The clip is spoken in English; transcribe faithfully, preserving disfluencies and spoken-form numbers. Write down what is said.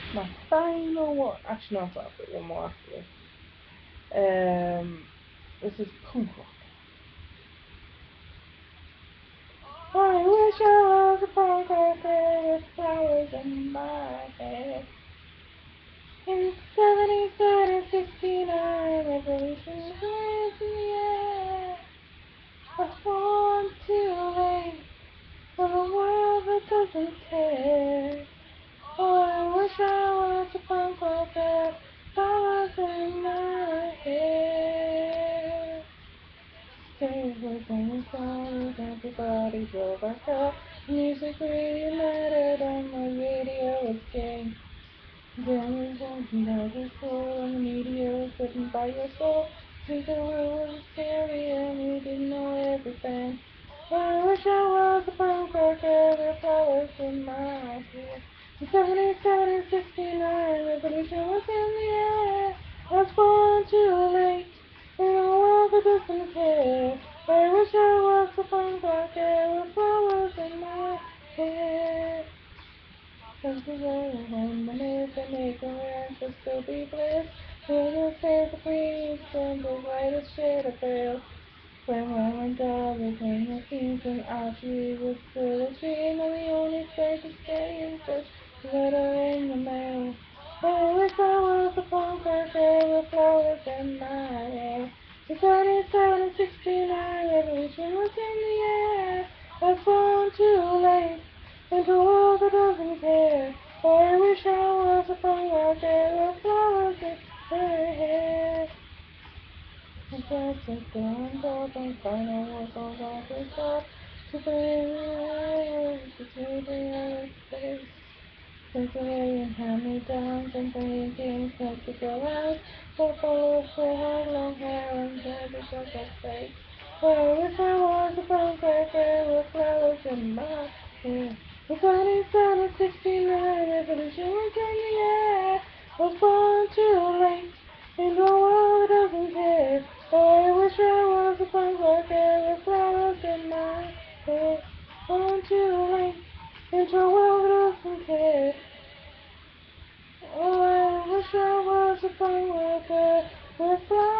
My final one. Actually, no, I've got one more after this. Um, this is punk rock. I wish I was a punk rocker with flowers in my hair. In seventy-seven and sixty-nine, revolution was in the air. I was born too late for a world that doesn't care. Oh, I wish I was a punk rocker, flowers in my hair. Stay with me, songs, everybody drove our car. Music really mattered on the radio was king. Then we went and held your soul, and the media was written by your soul. We the world was scary and we didn't know everything. I wish I was a punk rocker with flowers in my hair. In seventy-seven and sixty-nine, revolution was in the air. I was born too late in a world that doesn't care. I wish I was a punk rocker with flowers in my hair. Cause the world when the myth and ignorance will still be bliss. When the faith of peace and the lightest shade of pale. When women dollars and the kings and archery was still a dream, and the only place to stay in touch, letter in the mail. I wish I was a punk rocker with flowers in my hair. The thirty-seven and sixty-nine revolution was in the air. I was born too late into a world that doesn't care. I wish I was a punk rocker with flowers in my hair. And just like going up and final work on what we got to be to take the space. Take away and hand me downs and playing games like the girl out. So full of so long hair and baby just like fake. I wish I was a punk rocker with flowers in my hair. The twenty-seven sixty-nine revolution was in the air. Was born too late in the world that doesn't care. I wish I was a punk rocker with flowers in my hair. Born too late into a world that doesn't care. Oh, I wish I was a punk rocker with flowers.